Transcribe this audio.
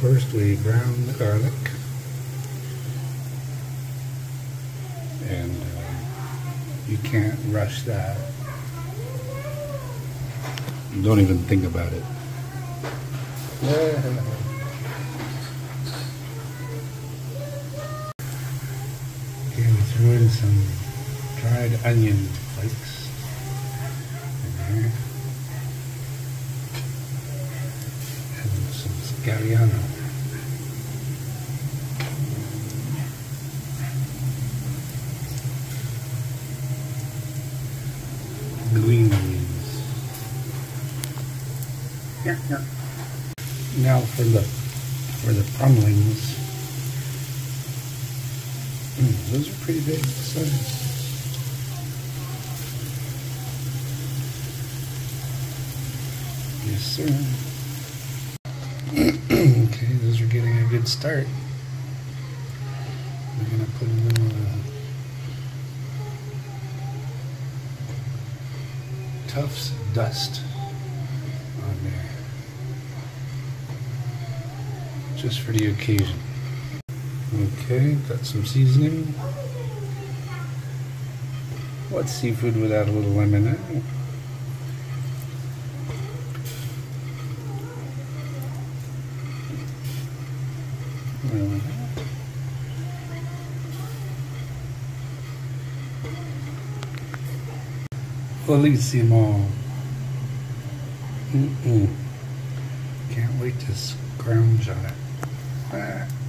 first we brown the garlic, and you can't rush that. Don't even think about it. Okay, we threw in some dried onion flakes in there, and some scalliano. Green onions. Yeah. Now for the crumblings. Those are pretty big size. Yes, sir. Okay, those are getting a good start. We're gonna put a little Tufts dust on there, just for the occasion. Okay, got some seasoning. What's seafood without a little lemon? Eh? Bellissimo. Can't wait to scrounge on it.